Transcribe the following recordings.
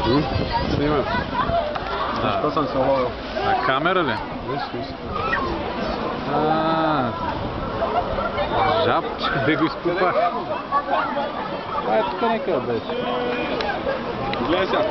Снимам. Защо съм се ловил? А камера ли? Виж, виж. Жабче, да го изкупа. А, тук някъде беше. Гледай сега.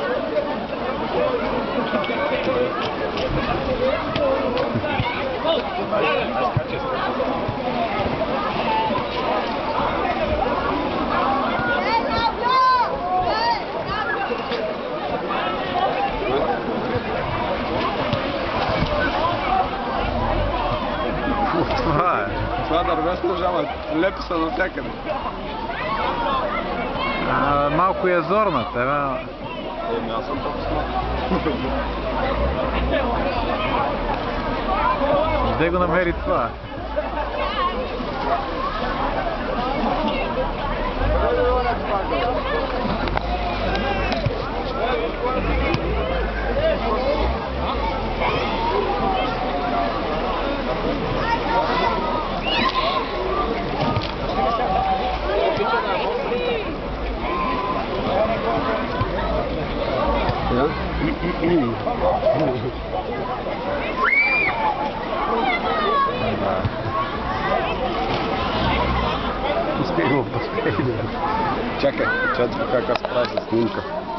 Това е. Това дървесна жаба, лепи са навсякъде. Малко е зорна тебе. Аз съм по-смак. Де го намери това? Ja? Успеем, Чакай, че това как аз правя с снимка.